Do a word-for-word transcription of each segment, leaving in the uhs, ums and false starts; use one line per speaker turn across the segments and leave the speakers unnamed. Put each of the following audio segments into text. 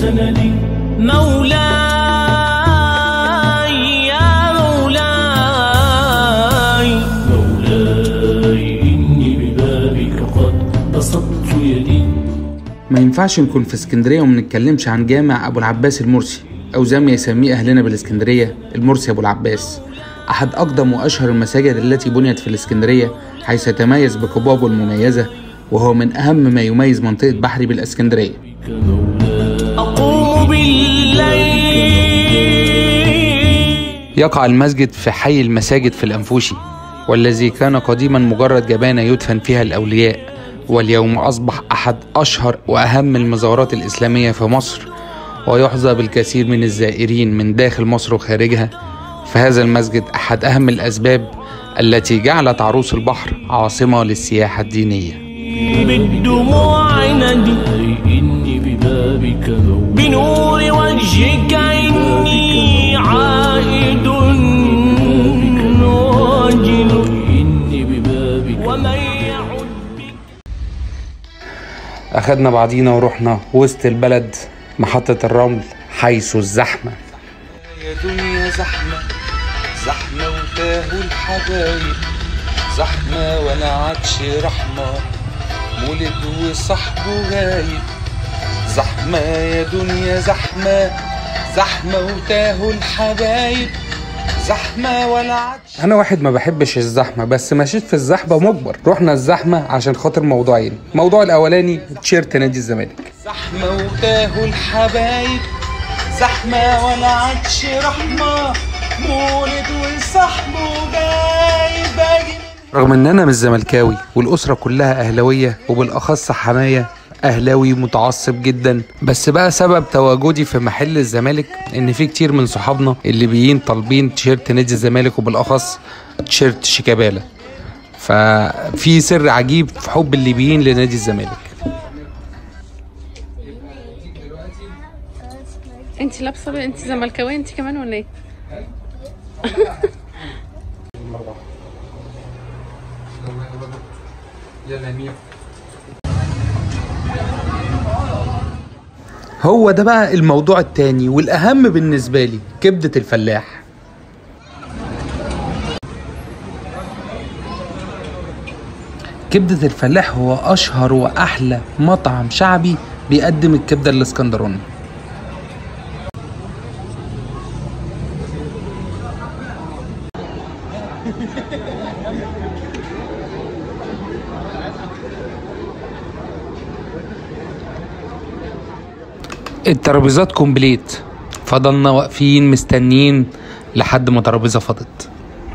سندي. مولاي يا مولاي مولاي إني ببابك قد بسطت يدي.
ما ينفعش نكون في اسكندرية وما نتكلمش عن جامع أبو العباس المرسي، أو زي ما يسميه أهلنا بالاسكندرية المرسي أبو العباس، أحد أقدم وأشهر المساجد التي بنيت في الاسكندرية، حيث يتميز بقبابه المميزة، وهو من أهم ما يميز منطقة بحري بالاسكندرية.
أقوم بالليل.
يقع المسجد في حي المساجد في الأنفوشي، والذي كان قديما مجرد جبانة يدفن فيها الأولياء، واليوم أصبح أحد أشهر وأهم المزارات الإسلامية في مصر، ويحظى بالكثير من الزائرين من داخل مصر وخارجها. فهذا المسجد أحد أهم الأسباب التي جعلت عروس البحر عاصمة للسياحة الدينية.
بالدموع ندي إني ببابك بنور وجهك إني عائد واجل إني ببابك ومن يعد.
أخدنا بعضينا ورحنا وسط البلد محطة الرمل حيث الزحمة.
يا دنيا زحمة زحمة وتاهوا الحبايب، زحمة ولا عادش رحمة، مولد وصاحبه غايب. زحمة يا دنيا زحمة زحمة وتاهوا الحبايب، زحمة ولا عادش.
أنا واحد ما بحبش الزحمة، بس مشيت في الزحمة مجبر. رحنا الزحمة عشان خاطر موضوعين. الموضوع الأولاني تيشيرت نادي الزمالك.
زحمة وتاهوا الحبايب، زحمة ولا عادش رحمة، مولد وصاحبه غايب.
رغم ان انا مش زملكاوي والاسره كلها اهلاويه، وبالاخص حمايه اهلاوي متعصب جدا، بس بقى سبب تواجدي في محل الزمالك ان في كتير من صحابنا الليبيين طالبين تيشيرت نادي الزمالك، وبالاخص تيشيرت شيكابالا. ففي سر عجيب في حب الليبيين لنادي الزمالك.
انت لابسه، انت زملكاويه انت كمان ولا ايه؟
هو ده بقى الموضوع التاني والأهم بالنسبة لي، كبدة الفلاح. كبدة الفلاح هو أشهر وأحلى مطعم شعبي بيقدم الكبدة الاسكندراني. الترابيزات كومبليت، فضلنا واقفين مستنيين لحد ما ترابيزه فضت.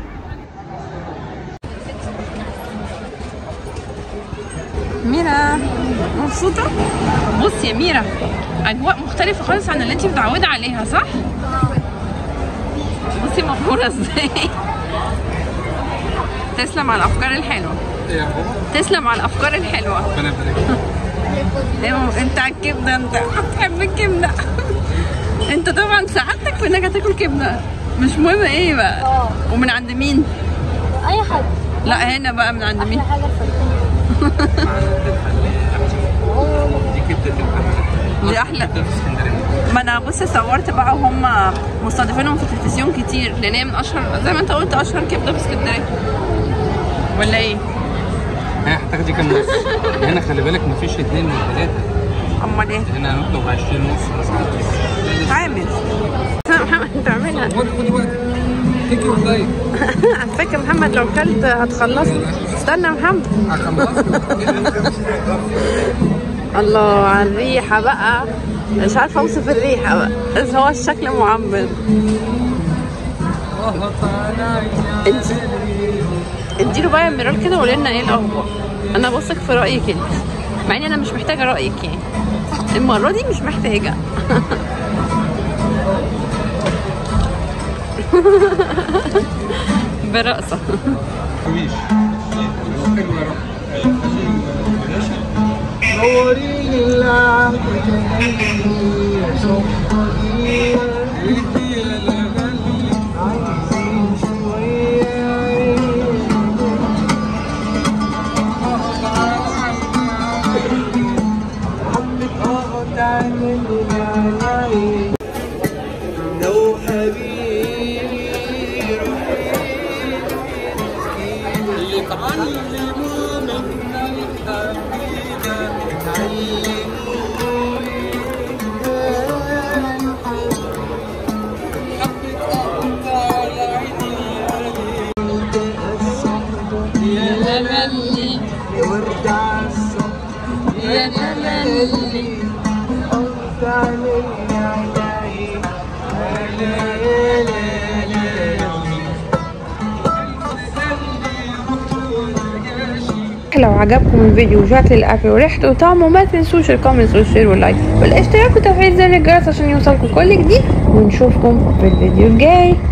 ميرا مبسوطه؟ بصي يا ميرا، اجواء مختلفه خالص عن اللي انت متعوده عليها، صح؟ بصي مبهوره ازاي. تسلم على الافكار الحلوه. تسلم على الافكار الحلوه. انت على الكبده، انت بتحب الكبده. انت طبعا سعادتك في انك هتاكل كبده، مش مهم ايه بقى. اه ومن عند مين؟
اي حد.
لا هنا بقى من عند مين؟
احلى حاجه
دي كبده الفلاح،
دي احلى. ما انا بص صورت بقى وهم مستضيفينهم في التلفزيون كتير، لان هي من اشهر زي ما انت قلت اشهر كبده في اسكندريه، ولا ايه؟
هي هتاخدي كام نص؟ هنا خلي بالك مفيش اتنين من ثلاثة.
امال ايه؟
هنا هنطلب عشرين نص مثلا.
عامل محمد انت اعملها.
خدي وقت. تيجي وزاي.
على فكرة محمد لو كلت هتخلصي. استنى يا محمد. الله على الريحة بقى، مش عارفة اوصف الريحة بقى، بس هو الشكل معبر. انت اديله بقى يا ميرال كده وقولي لنا ايه الاخبار. انا بثق في رايك انت، مع اني انا مش محتاجه رايك يعني، المره دي مش محتاجه. برقصه.
نوريني العهد
لو عجبكم الفيديو وشكل الاكل وريحته وطعمه ما تنسوش الكومنتس والشير واللايك والاشتراك وتفعيل زر الجرس عشان يوصلكم كل جديد، ونشوفكم في الفيديو الجاي.